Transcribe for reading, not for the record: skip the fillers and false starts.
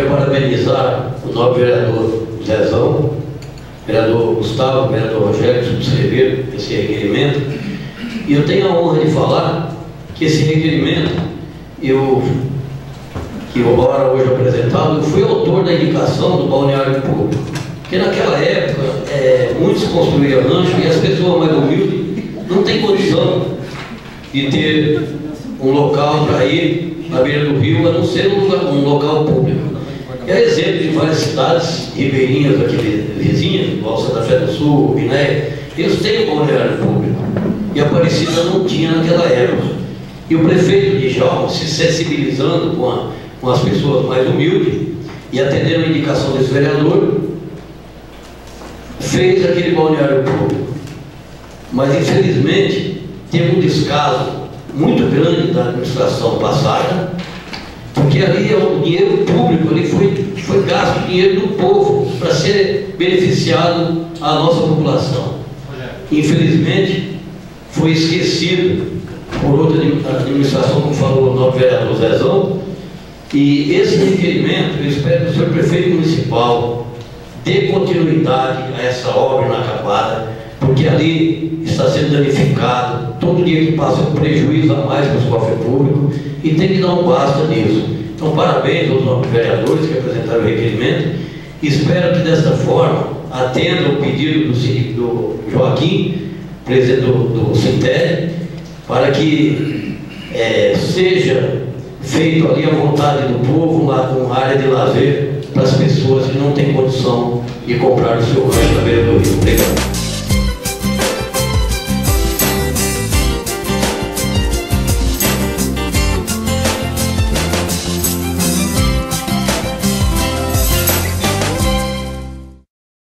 quero parabenizar o nobre vereador Zezão, vereador Gustavo, vereador Rogério, subscrever esse requerimento. E eu tenho a honra de falar que esse requerimento, que agora hoje apresentado, eu fui autor da indicação do balneário público. Porque naquela época, muitos construíam rancho e as pessoas mais humildes não têm condição de ter um local para ir na beira do rio, a não ser um local público. É exemplo de várias cidades ribeirinhas aqui vizinhas, igual Santa Fé do Sul, Biné, eles têm um balneário público. E Aparecida não tinha naquela época. E o prefeito de Djalma, se sensibilizando com as pessoas mais humildes e atendendo a indicação desse vereador, fez aquele balneário público. Mas infelizmente teve um descaso muito grande da administração passada, porque ali o dinheiro público, ali foi gasto o dinheiro do povo para ser beneficiado a nossa população. Infelizmente foi esquecido por outra administração, como falou o novo vereador Zezão. E esse requerimento, eu espero que o senhor prefeito municipal dê continuidade a essa obra inacabada, porque ali está sendo danificado, todo dia que passa um prejuízo a mais para os cofres públicos, e tem que dar um basta nisso. Então, parabéns aos novos vereadores que apresentaram o requerimento. Espero que desta forma atenda o pedido do Joaquim, presidente do Sintério, para que seja feito ali a vontade do povo, uma área de lazer para as pessoas que não têm condição de comprar o seu rancho na beira do rio.